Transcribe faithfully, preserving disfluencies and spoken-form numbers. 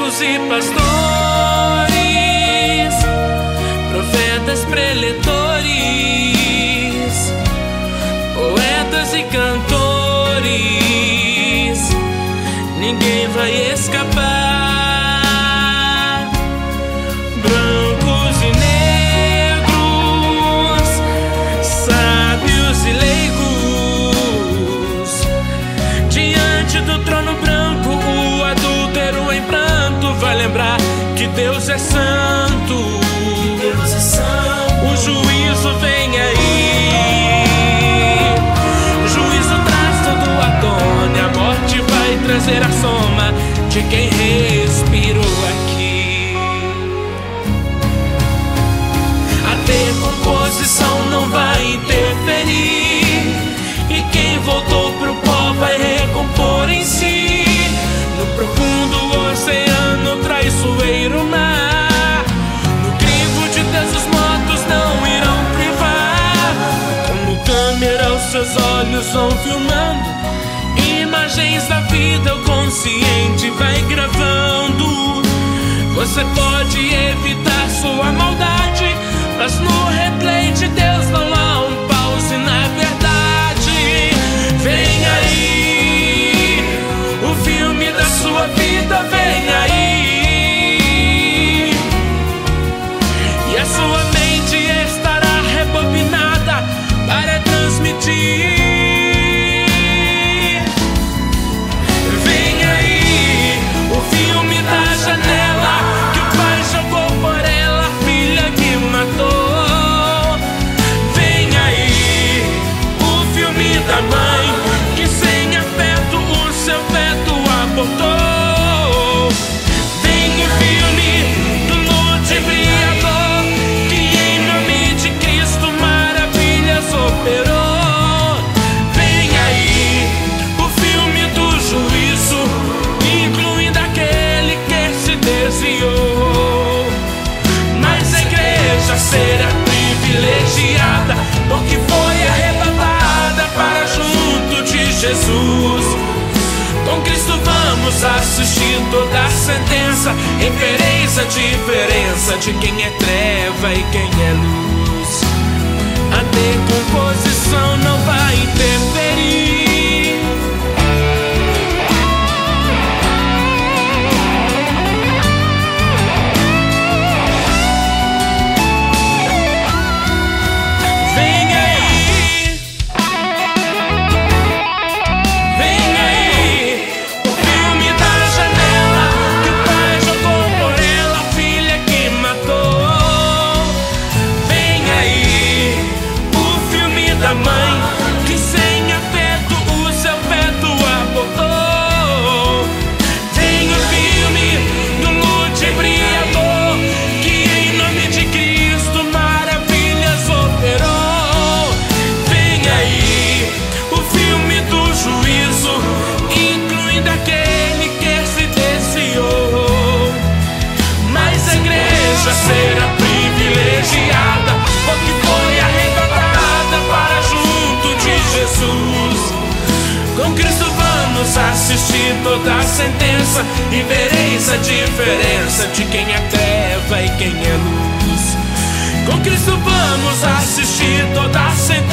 bispos e pastores, profetas, preletores, poetas e cantores, ninguém vai escapar. Brancos e negros, sábios e leigos, diante do trono branco, o adúltero em pranto vai lembrar que Deus é santo. Que Deus é santo. O juízo vem aí, o juízo traz todo à tona, e a morte vai trazer a soma de quem respirou aqui. A decomposição não vai interferir, e quem voltou pro pó vai recompor em si. No profundo oceano, traiçoeiro mar, no crivo de Deus os mortos não irão privar. Como câmera os seus olhos vão filmando imagens da vida, o consciente vai gravando. Você pode evitar sua maldade, mas no replay de Deus não há um pause na verdade. Vem aí, o filme da sua vida vem aí, e a sua mente estará rebobinada para transmitir. Vem aí, o filme da janela que o pai jogou por ela, a filha que matou. Vem aí, o filme da mãe que sem afeto o seu feto abortou. Vem o filme do ludibriador que em nome de Cristo maravilhas operou. Vem aí, o filme do juízo, incluindo aquele que se desviou. Mas a igreja será privilegiada, porque foi arrebatada para junto de Jesus. Com Cristo vamos assistir toda a sentença, e vereis a diferença de quem é treva e quem é luz. A decomposição não vai interferir. Vem aí, vem aí, o filme da janela que o pai jogou por ela, a filha que matou. Vem aí, o filme da mãe que sem afeto o seu feto abortou. Vem o filme do ludibriador que em nome de Cristo maravilhas operou. Vem aí, o filme do juízo, incluindo aquele que se desviou. Mas a igreja será privilegiada, porque foi arrebatada para junto de Jesus. Com Cristo vamos assistir toda a sentença, e vereis a diferença de quem é treva e quem é luz. Com Cristo vamos assistir toda a sentença,